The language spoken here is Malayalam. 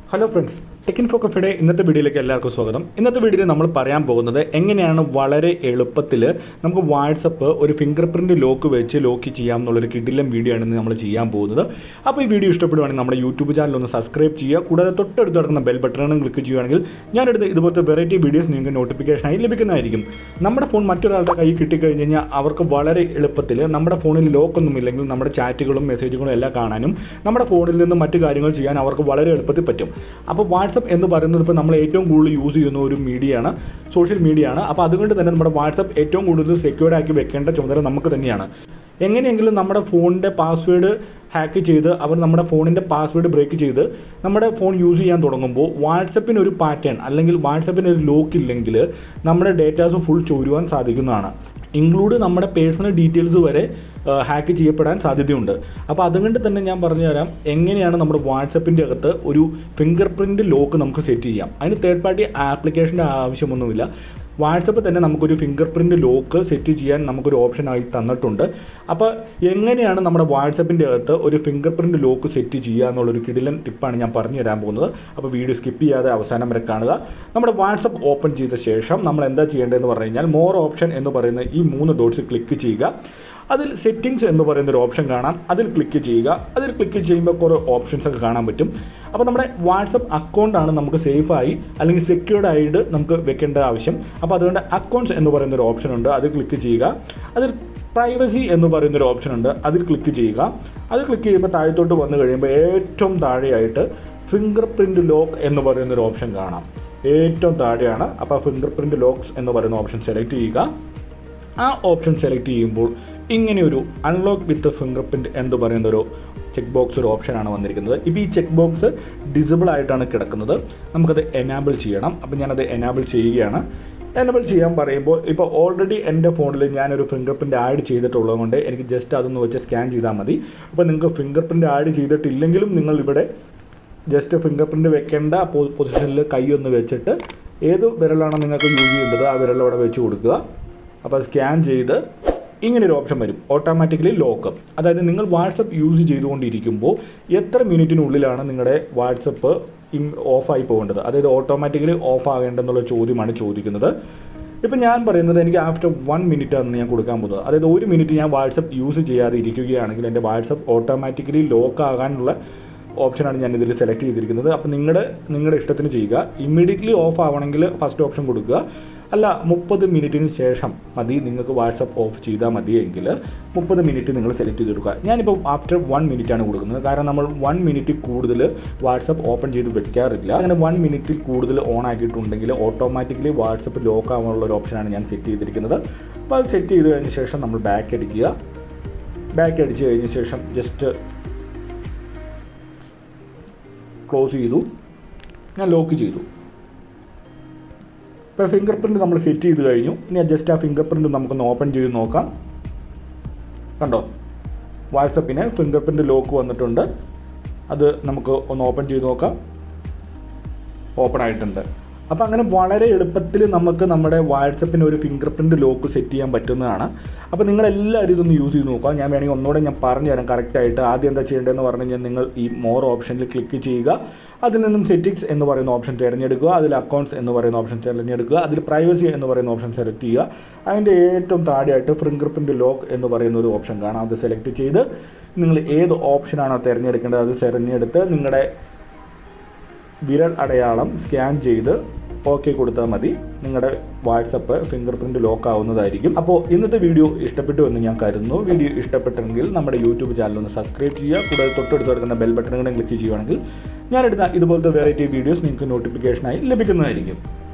Hello friends, Tech Info Cafeയുടെ ഇന്നത്തെ വീഡിയോയിലേക്ക് എല്ലാവർക്കും സ്വാഗതം. ഇന്നത്തെ വീഡിയോയിൽ നമ്മൾ പറയാൻ പോകുന്നത് എങ്ങനെയാണ് വളരെ എളുപ്പത്തിൽ നമുക്ക് വാട്ട്സ്ആപ്പ് ഒരു ഫിംഗർ പ്രിന്റ് ലോക്ക് വെച്ച് ലോക്ക് ചെയ്യാം എന്നുള്ളൊരു കിടിലൻ വീഡിയോ ആണ് നമ്മൾ ചെയ്യാൻ പോകുന്നത്. അപ്പോൾ ഈ വീഡിയോ ഇഷ്ടപ്പെടുവാണെങ്കിൽ നമ്മുടെ യൂട്യൂബ് ചാനൽ ഒന്ന് സബ്സ്ക്രൈബ് ചെയ്യുക. കൂടാതെ തൊട്ടടുത്ത് കിടക്കുന്ന ബെൽ ബട്ടൺ ക്ലിക്ക് ചെയ്യുകയാണെങ്കിൽ ഞാനെടുത്ത് ഇതുപോലത്തെ വെറൈറ്റി വീഡിയോസ് നിങ്ങൾക്ക് നോട്ടിഫിക്കേഷനായി ലഭിക്കുന്നതായിരിക്കും. നമ്മുടെ ഫോൺ മറ്റൊരാളുടെ കയ്യിൽ കിട്ടിക്കഴിഞ്ഞ് കഴിഞ്ഞാൽ അവർക്ക് വളരെ എളുപ്പത്തിൽ നമ്മുടെ ഫോണിൽ ലോക്കൊന്നുമില്ലെങ്കിൽ നമ്മുടെ ചാറ്റുകളും മെസ്സേജുകളും എല്ലാം കാണാനും നമ്മുടെ ഫോണിൽ നിന്ന് മറ്റു കാര്യങ്ങൾ ചെയ്യാൻ അവർക്ക് വളരെ എളുപ്പത്തിൽ പറ്റും. അപ്പോൾ വാട്ട്സ്ആപ്പ് എന്ന് പറയുന്നത് ഇപ്പോൾ നമ്മൾ ഏറ്റവും കൂടുതൽ യൂസ് ചെയ്യുന്ന ഒരു മീഡിയയാണ്, സോഷ്യൽ മീഡിയയാണ്. അപ്പോൾ അതുകൊണ്ട് തന്നെ നമ്മുടെ വാട്ട്സ്ആപ്പ് ഏറ്റവും കൂടുതൽ സെക്യൂർഡ് ആക്കി വെക്കേണ്ട ചുമതല നമുക്ക് തന്നെയാണ്. എങ്ങനെയെങ്കിലും നമ്മുടെ ഫോണിൻ്റെ പാസ്വേഡ് ഹാക്ക് ചെയ്ത് അവർ നമ്മുടെ ഫോണിൻ്റെ പാസ്വേഡ് ബ്രേക്ക് ചെയ്ത് നമ്മുടെ ഫോൺ യൂസ് ചെയ്യാൻ തുടങ്ങുമ്പോൾ വാട്ട്സ്ആപ്പിന് ഒരു പാറ്റേൺ അല്ലെങ്കിൽ വാട്ട്സ്ആപ്പിന് ഒരു ലോക്ക് ഇല്ലെങ്കിൽ നമ്മുടെ ഡേറ്റാസ് ഫുൾ ചോരുവാൻ സാധിക്കുന്നതാണ്. ഇൻക്ലൂഡ് നമ്മുടെ പേഴ്സണൽ ഡീറ്റെയിൽസ് വരെ ഹാക്ക് ചെയ്യപ്പെടാൻ സാധ്യതയുണ്ട്. അപ്പോൾ അതുകൊണ്ട് തന്നെ ഞാൻ പറഞ്ഞുതരാം എങ്ങനെയാണ് നമ്മുടെ വാട്ട്സ്ആപ്പിൻ്റെ അകത്ത് ഒരു ഫിംഗർ പ്രിൻറ്റ് ലോക്ക് നമുക്ക് സെറ്റ് ചെയ്യാം. അതിന് തേർഡ് പാർട്ടി ആപ്ലിക്കേഷൻ്റെ ആവശ്യമൊന്നുമില്ല. വാട്ട്സ്ആപ്പ് തന്നെ നമുക്കൊരു ഫിംഗർ പ്രിൻറ്റ് ലോക്ക് സെറ്റ് ചെയ്യാൻ നമുക്കൊരു ഓപ്ഷനായി തന്നിട്ടുണ്ട്. അപ്പോൾ എങ്ങനെയാണ് നമ്മുടെ വാട്ട്സ്ആപ്പിൻ്റെ അകത്ത് ഒരു ഫിംഗർ പ്രിൻറ്റ് ലോക്ക് സെറ്റ് ചെയ്യുക എന്നുള്ളൊരു കിടിലൻ ടിപ്പാണ് ഞാൻ പറഞ്ഞു തരാൻ പോകുന്നത്. അപ്പോൾ വീഡിയോ സ്കിപ്പ് ചെയ്യാതെ അവസാനം വരെ കാണുക. നമ്മുടെ വാട്ട്സ്ആപ്പ് ഓപ്പൺ ചെയ്ത ശേഷം നമ്മൾ എന്താ ചെയ്യേണ്ടതെന്ന് പറഞ്ഞു കഴിഞ്ഞാൽ മോർ ഓപ്ഷൻ എന്ന് പറയുന്ന ഈ 3 ഡോട്ട്സ് ക്ലിക്ക് ചെയ്യുക. അതിൽ സെറ്റിംഗ്സ് എന്ന് പറയുന്നൊരു ഓപ്ഷൻ കാണാം, അതിൽ ക്ലിക്ക് ചെയ്യുക. അതിൽ ക്ലിക്ക് ചെയ്യുമ്പോൾ കുറേ ഓപ്ഷൻസ് ഒക്കെ കാണാൻ പറ്റും. അപ്പോൾ നമ്മുടെ വാട്ട്സ്ആപ്പ് അക്കൗണ്ടാണ് നമുക്ക് സേഫായി അല്ലെങ്കിൽ സെക്യൂർഡ് ആയിട്ട് നമുക്ക് വെക്കേണ്ട ആവശ്യം. അപ്പോൾ അതുകൊണ്ട് അക്കൗണ്ട്സ് എന്ന് പറയുന്നൊരു ഓപ്ഷൻ ഉണ്ട്, അത് ക്ലിക്ക് ചെയ്യുക. അതിൽ പ്രൈവസി എന്ന് പറയുന്നൊരു ഓപ്ഷൻ ഉണ്ട്, അതിൽ ക്ലിക്ക് ചെയ്യുക. അത് ക്ലിക്ക് ചെയ്യുമ്പോൾ താഴത്തോട്ട് വന്നു കഴിയുമ്പോൾ ഏറ്റവും താഴെയായിട്ട് ഫിംഗർ പ്രിൻറ്റ് ലോക്ക് എന്ന് പറയുന്നൊരു ഓപ്ഷൻ കാണാം, ഏറ്റവും താഴെയാണ്. അപ്പോൾ ഫിംഗർ പ്രിൻറ്റ് ലോക്സ് എന്ന് പറയുന്ന ഓപ്ഷൻ സെലക്ട് ചെയ്യുക. ആ ഓപ്ഷൻ സെലക്ട് ചെയ്യുമ്പോൾ ഇങ്ങനെയൊരു അൺലോക്ക് വിത്ത് ഫിംഗർ പ്രിൻറ്റ് എന്ന് പറയുന്നൊരു ചെക്ക് ബോക്സ് ഒരു ഓപ്ഷനാണ് വന്നിരിക്കുന്നത്. ഇപ്പോൾ ഈ ചെക്ക് ബോക്സ് ഡിസബിൾ ആയിട്ടാണ് കിടക്കുന്നത്, നമുക്കത് എനാബിൾ ചെയ്യണം. അപ്പോൾ ഞാനത് എനാബിൾ ചെയ്യുകയാണ്. എനേബിൾ ചെയ്യാൻ പറയുമ്പോൾ ഇപ്പോൾ ഓൾറെഡി എൻ്റെ ഫോണിൽ ഞാനൊരു ഫിംഗർ പ്രിൻറ്റ് ആഡ് ചെയ്തിട്ടുള്ളത് കൊണ്ട് എനിക്ക് ജസ്റ്റ് അതൊന്ന് വെച്ച് സ്കാൻ ചെയ്താൽ മതി. അപ്പോൾ നിങ്ങൾക്ക് ഫിംഗർ പ്രിൻറ്റ് ആഡ് ചെയ്തിട്ടില്ലെങ്കിലും നിങ്ങൾ ഇവിടെ ജസ്റ്റ് ഫിംഗർ പ്രിൻറ്റ് വെക്കേണ്ട പൊസിഷനിൽ കൈ ഒന്ന് വെച്ചിട്ട് ഏത് വിരലാണോ നിങ്ങൾക്ക് യൂസ് ചെയ്യേണ്ടത് ആ വിരൽ അവിടെ വെച്ച് കൊടുക്കുക. അപ്പോൾ സ്കാൻ ചെയ്ത് ഇങ്ങനൊരു ഓപ്ഷൻ വരും, ഓട്ടോമാറ്റിക്കലി ലോക്ക്. അതായത് നിങ്ങൾ വാട്ട്സ്ആപ്പ് യൂസ് ചെയ്തുകൊണ്ടിരിക്കുമ്പോൾ എത്ര മിനിറ്റിനുള്ളിലാണ് നിങ്ങളുടെ വാട്ട്സ്ആപ്പ് ഓഫായി പോകേണ്ടത്, അതായത് ഓട്ടോമാറ്റിക്കലി ഓഫ് ആകേണ്ടെന്നുള്ള ചോദ്യമാണ് ചോദിക്കുന്നത്. ഇപ്പം ഞാൻ പറയുന്നത് എനിക്ക് ആഫ്റ്റർ 1 മിനിറ്റാണ് ഞാൻ കൊടുക്കാൻ പോകുന്നത്. അതായത് 1 മിനിറ്റ് ഞാൻ വാട്ട്സ്ആപ്പ് യൂസ് ചെയ്യാതെ ഇരിക്കുകയാണെങ്കിൽ എൻ്റെ വാട്ട്സ്ആപ്പ് ഓട്ടോമാറ്റിക്കലി ലോക്ക് ആകാനുള്ള ഓപ്ഷനാണ് ഞാൻ ഇതിൽ സെലക്ട് ചെയ്തിരിക്കുന്നത്. അപ്പോൾ നിങ്ങളുടെ ഇഷ്ടത്തിന് ചെയ്യുക. ഇമ്മീഡിയറ്റ്ലി ഓഫ് ആവണമെങ്കിൽ ഫസ്റ്റ് ഓപ്ഷൻ കൊടുക്കുക. അല്ല 30 മിനിറ്റിന് ശേഷം മതി നിങ്ങൾക്ക് വാട്ട്സ്ആപ്പ് ഓഫ് ചെയ്താൽ മതിയെങ്കിൽ 30 മിനിറ്റ് നിങ്ങൾ സെലക്ട് ചെയ്തെടുക്കുക. ഞാനിപ്പോൾ ആഫ്റ്റർ 1 മിനിറ്റാണ് കൊടുക്കുന്നത്, കാരണം നമ്മൾ 1 മിനിറ്റ് കൂടുതൽ വാട്ട്സ്ആപ്പ് ഓപ്പൺ ചെയ്ത് വെക്കാറില്ല. അങ്ങനെ 1 മിനിറ്റിൽ കൂടുതൽ ഓൺ ആക്കിയിട്ടുണ്ടെങ്കിൽ ഓട്ടോമാറ്റിക്കലി വാട്ട്സ്ആപ്പ് ലോക്ക് ആവാനുള്ള ഒരു ഓപ്ഷനാണ് ഞാൻ സെറ്റ് ചെയ്തിരിക്കുന്നത്. അപ്പോൾ അത് സെറ്റ് ചെയ്ത് കഴിഞ്ഞ ശേഷം നമ്മൾ ബാക്ക് അടിക്കുക. ബാക്ക് അടിച്ച് കഴിഞ്ഞ ശേഷം ജസ്റ്റ് ക്ലോസ് ചെയ്തു, ഞാൻ ലോക്ക് ചെയ്തു. ഇപ്പോൾ ഫിംഗർ പ്രിൻറ്റ് നമ്മൾ സെറ്റ് ചെയ്ത് കഴിഞ്ഞു. ഇനി ജസ്റ്റ് ആ ഫിംഗർ പ്രിൻറ്റ് നമുക്കൊന്ന് ഓപ്പൺ ചെയ്ത് നോക്കാം. കണ്ടോ, വാട്ട്സ്ആപ്പിന് ഫിംഗർ പ്രിൻറ്റ് ലോക്ക് വന്നിട്ടുണ്ട്. അത് നമുക്ക് ഒന്ന് ഓപ്പൺ ചെയ്ത് നോക്കാം. ഓപ്പൺ ആയിട്ടുണ്ട്. അപ്പോൾ അങ്ങനെ വളരെ എളുപ്പത്തിൽ നമുക്ക് നമ്മുടെ വാട്ട്സ്ആപ്പിന് ഒരു ഫിംഗർ പ്രിൻറ്റ് ലോക്ക് സെറ്റ് ചെയ്യാൻ പറ്റുന്നതാണ്. അപ്പോൾ നിങ്ങളെല്ലാവരും ഇതൊന്ന് യൂസ് ചെയ്ത് നോക്കുക. ഞാൻ വേണമെങ്കിൽ ഒന്നുകൂടെ ഞാൻ പറഞ്ഞു തരാം കറക്റ്റായിട്ട്. ആദ്യം എന്താ ചെയ്യേണ്ടതെന്ന് പറഞ്ഞു കഴിഞ്ഞാൽ നിങ്ങൾ ഈ മോർ ഓപ്ഷനിൽ ക്ലിക്ക് ചെയ്യുക. അതിൽ നിന്നും സെറ്റിംഗ്സ് എന്ന് പറയുന്ന ഓപ്ഷൻ തിരഞ്ഞെടുക്കുക. അതിൽ അക്കൗണ്ട്സ് എന്ന് പറയുന്ന ഓപ്ഷൻ തിരഞ്ഞെടുക്കുക. അതിൽ പ്രൈവസി എന്ന് പറയുന്ന ഓപ്ഷൻ സെലക്ട് ചെയ്യുക. അതിൻ്റെ ഏറ്റവും താഴെയായിട്ട് ഫിംഗർ പ്രിൻറ്റ് ലോക്ക് എന്ന് പറയുന്ന ഒരു ഓപ്ഷൻ കാണാം, അത് സെലക്ട് ചെയ്ത് നിങ്ങൾ ഏത് ഓപ്ഷനാണോ തിരഞ്ഞെടുക്കേണ്ടത് അത് തിരഞ്ഞെടുത്ത് നിങ്ങളുടെ വിരൽ അടയാളം സ്കാൻ ചെയ്ത് ഓക്കെ കൊടുത്താൽ മതി. നിങ്ങളുടെ വാട്ട്സ്ആപ്പ് ഫിംഗർ പ്രിൻറ്റ് ലോക്ക് ആവുന്നതായിരിക്കും. അപ്പോൾ ഇന്നത്തെ വീഡിയോ ഇഷ്ടപ്പെട്ടു എന്ന് ഞാൻ കരുതുന്നു. വീഡിയോ ഇഷ്ടപ്പെട്ടെങ്കിൽ നമ്മുടെ യൂട്യൂബ് ചാനൽ ഒന്ന് സബ്സ്ക്രൈബ് ചെയ്യുക. കൂടാതെ തൊട്ടടുത്ത് കിടക്കുന്ന ബെൽ ബട്ടൺ ക്ലിക്ക് ചെയ്യുകയാണെങ്കിൽ ഞാനെടുത്ത ഇതുപോലത്തെ വെറൈറ്റി വീഡിയോസ് നിങ്ങൾക്ക് നോട്ടിഫിക്കേഷനായി ലഭിക്കുന്നതായിരിക്കും.